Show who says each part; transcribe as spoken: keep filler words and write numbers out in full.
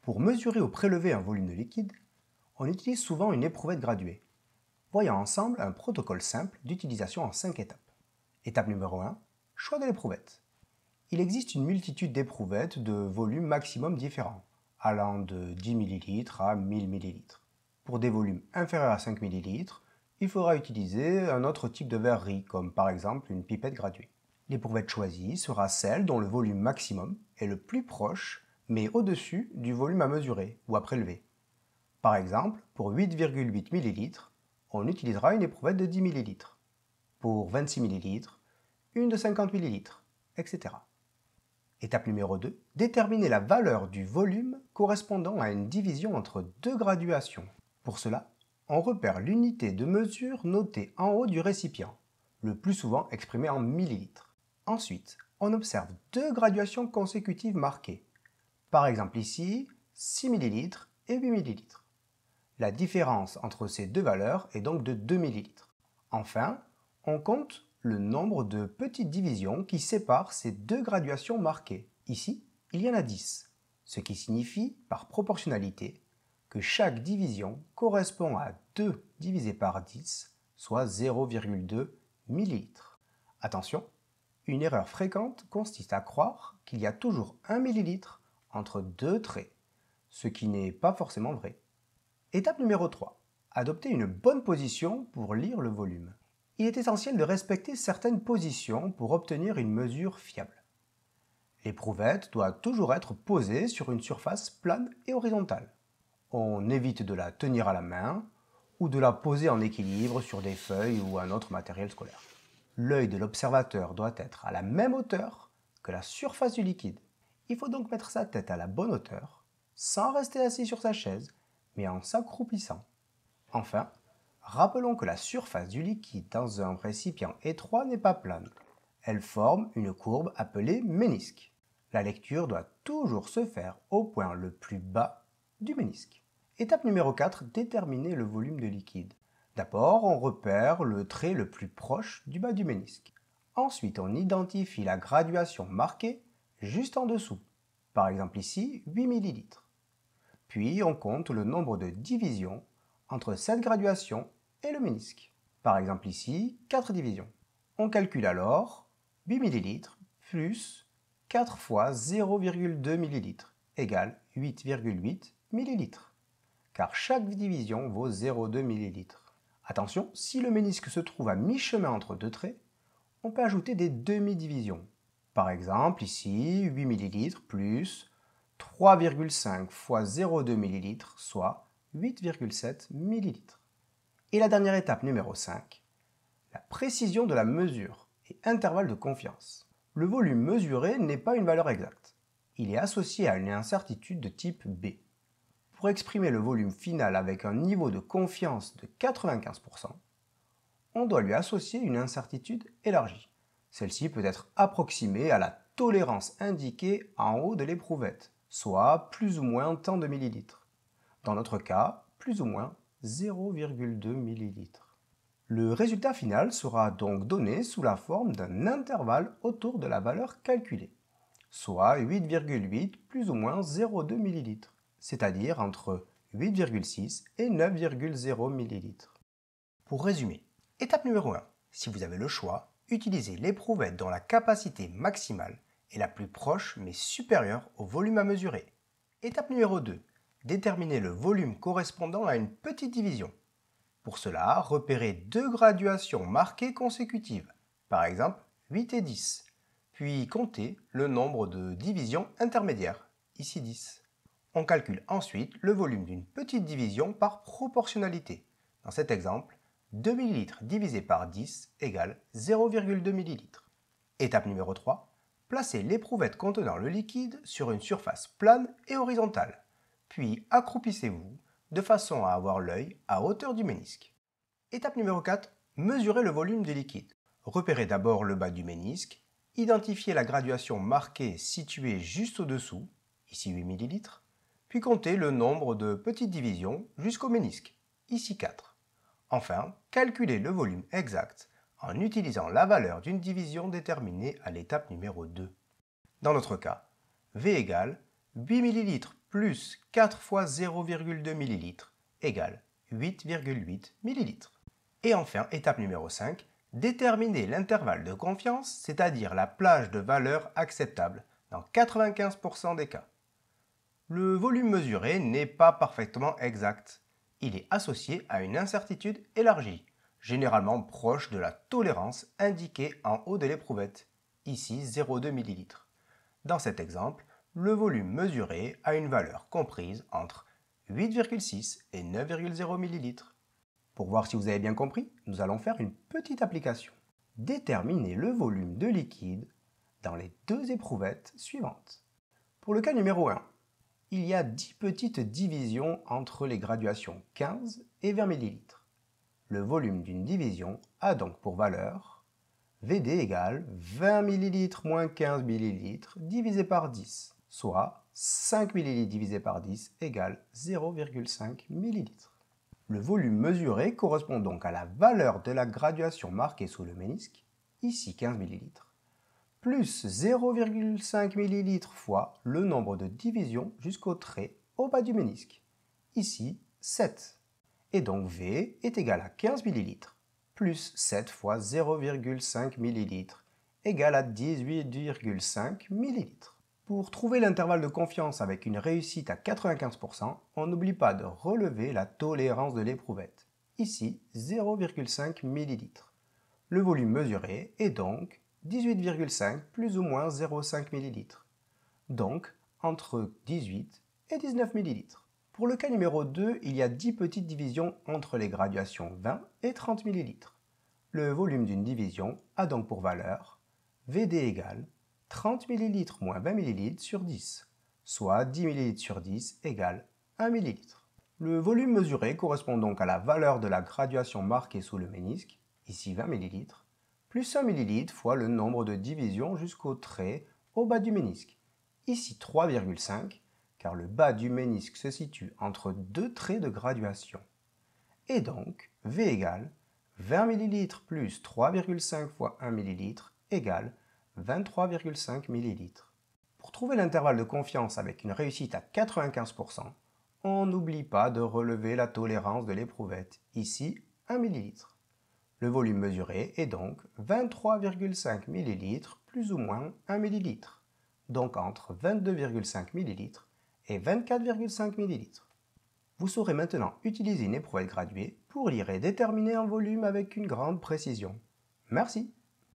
Speaker 1: Pour mesurer ou prélever un volume de liquide, on utilise souvent une éprouvette graduée. Voyons ensemble un protocole simple d'utilisation en cinq étapes. Étape numéro un, choix de l'éprouvette. Il existe une multitude d'éprouvettes de volumes maximum différents, allant de dix millilitres à mille millilitres. Pour des volumes inférieurs à cinq millilitres, il faudra utiliser un autre type de verrerie, comme par exemple une pipette graduée. L'éprouvette choisie sera celle dont le volume maximum est le plus proche, mais au-dessus du volume à mesurer ou à prélever. Par exemple, pour huit virgule huit millilitres, on utilisera une éprouvette de dix millilitres. Pour vingt-six millilitres, une de cinquante millilitres, et cetera. Étape numéro deux, déterminer la valeur du volume correspondant à une division entre deux graduations. Pour cela, on repère l'unité de mesure notée en haut du récipient, le plus souvent exprimée en millilitres. Ensuite, on observe deux graduations consécutives marquées. Par exemple ici, six millilitres et huit millilitres. La différence entre ces deux valeurs est donc de deux millilitres. Enfin, on compte le nombre de petites divisions qui séparent ces deux graduations marquées. Ici, il y en a dix, ce qui signifie, par proportionnalité, que chaque division correspond à deux divisé par dix, soit zéro virgule deux millilitres. Attention, une erreur fréquente consiste à croire qu'il y a toujours un millilitre entre deux traits, ce qui n'est pas forcément vrai. Étape numéro trois. Adopter une bonne position pour lire le volume. Il est essentiel de respecter certaines positions pour obtenir une mesure fiable. L'éprouvette doit toujours être posée sur une surface plane et horizontale. On évite de la tenir à la main ou de la poser en équilibre sur des feuilles ou un autre matériel scolaire. L'œil de l'observateur doit être à la même hauteur que la surface du liquide. Il faut donc mettre sa tête à la bonne hauteur, sans rester assis sur sa chaise, mais en s'accroupissant. Enfin, rappelons que la surface du liquide dans un récipient étroit n'est pas plane. Elle forme une courbe appelée ménisque. La lecture doit toujours se faire au point le plus bas du ménisque. Étape numéro quatre, déterminer le volume de liquide. D'abord, on repère le trait le plus proche du bas du ménisque. Ensuite, on identifie la graduation marquée juste en dessous. Par exemple ici, huit millilitres. Puis, on compte le nombre de divisions entre cette graduation et le ménisque. Par exemple ici, quatre divisions. On calcule alors huit millilitres plus quatre fois zéro virgule deux millilitres égale huit virgule huit millilitres, car chaque division vaut zéro virgule deux millilitres. Attention, si le ménisque se trouve à mi-chemin entre deux traits, on peut ajouter des demi-divisions. Par exemple ici, huit millilitres plus trois virgule cinq fois zéro virgule deux millilitres, soit huit virgule sept millilitres. Et la dernière étape numéro cinq, la précision de la mesure et intervalle de confiance. Le volume mesuré n'est pas une valeur exacte. Il est associé à une incertitude de type B. Pour exprimer le volume final avec un niveau de confiance de quatre-vingt-quinze pour cent, on doit lui associer une incertitude élargie. Celle-ci peut être approximée à la tolérance indiquée en haut de l'éprouvette, soit plus ou moins tant de millilitres. Dans notre cas, plus ou moins zéro virgule deux millilitres. Le résultat final sera donc donné sous la forme d'un intervalle autour de la valeur calculée, soit huit virgule huit plus ou moins zéro virgule deux millilitres, c'est-à-dire entre huit virgule six et neuf virgule zéro millilitres. Pour résumer, étape numéro un, si vous avez le choix, utilisez l'éprouvette dont la capacité maximale est la plus proche mais supérieure au volume à mesurer. Étape numéro deux, déterminez le volume correspondant à une petite division. Pour cela, repérez deux graduations marquées consécutives, par exemple huit et dix, puis comptez le nombre de divisions intermédiaires, ici dix. On calcule ensuite le volume d'une petite division par proportionnalité. Dans cet exemple, deux millilitres divisé par dix égale zéro virgule deux millilitres. Étape numéro trois, placez l'éprouvette contenant le liquide sur une surface plane et horizontale, puis accroupissez-vous de façon à avoir l'œil à hauteur du ménisque. Étape numéro quatre, mesurez le volume du liquide. Repérez d'abord le bas du ménisque, identifiez la graduation marquée située juste au-dessous, ici huit millilitres, puis comptez le nombre de petites divisions jusqu'au ménisque, ici quatre. Enfin, calculez le volume exact en utilisant la valeur d'une division déterminée à l'étape numéro deux. Dans notre cas, V égale huit millilitres plus quatre fois zéro virgule deux millilitres égale huit virgule huit millilitres. Et enfin, étape numéro cinq, déterminer l'intervalle de confiance, c'est-à-dire la plage de valeur acceptable dans quatre-vingt-quinze pour cent des cas. Le volume mesuré n'est pas parfaitement exact. Il est associé à une incertitude élargie, généralement proche de la tolérance indiquée en haut de l'éprouvette, ici zéro virgule deux millilitres. Dans cet exemple, le volume mesuré a une valeur comprise entre huit virgule six et neuf virgule zéro millilitres. Pour voir si vous avez bien compris, nous allons faire une petite application. Déterminer le volume de liquide dans les deux éprouvettes suivantes. Pour le cas numéro un, il y a dix petites divisions entre les graduations quinze et vingt millilitres. Le volume d'une division a donc pour valeur V D égale vingt millilitres moins quinze millilitres divisé par dix, soit cinq millilitres divisé par dix égale zéro virgule cinq millilitres. Le volume mesuré correspond donc à la valeur de la graduation marquée sous le ménisque, ici quinze millilitres, plus zéro virgule cinq millilitres fois le nombre de divisions jusqu'au trait au bas du ménisque, ici sept. Et donc V est égal à quinze millilitres, plus sept fois zéro virgule cinq millilitres, égale à dix-huit virgule cinq millilitres. Pour trouver l'intervalle de confiance avec une réussite à quatre-vingt-quinze pour cent, on n'oublie pas de relever la tolérance de l'éprouvette, ici zéro virgule cinq millilitres. Le volume mesuré est donc dix-huit virgule cinq plus ou moins zéro virgule cinq millilitres, donc entre dix-huit et dix-neuf millilitres. Pour le cas numéro deux, il y a dix petites divisions entre les graduations vingt et trente millilitres. Le volume d'une division a donc pour valeur V D égale trente millilitres moins vingt millilitres sur dix, soit dix millilitres sur dix égale un millilitre. Le volume mesuré correspond donc à la valeur de la graduation marquée sous le ménisque, ici vingt millilitres, plus un millilitre fois le nombre de divisions jusqu'au trait au bas du ménisque, ici trois virgule cinq, car le bas du ménisque se situe entre deux traits de graduation. Et donc, V égale vingt millilitres plus trois virgule cinq fois un millilitre égale vingt-trois virgule cinq millilitres. Pour trouver l'intervalle de confiance avec une réussite à quatre-vingt-quinze pour cent, on n'oublie pas de relever la tolérance de l'éprouvette, ici un millilitre. Le volume mesuré est donc vingt-trois virgule cinq millilitres plus ou moins un millilitre, donc entre vingt-deux virgule cinq millilitres et vingt-quatre virgule cinq millilitres. Vous saurez maintenant utiliser une éprouvette graduée pour lire et déterminer un volume avec une grande précision. Merci.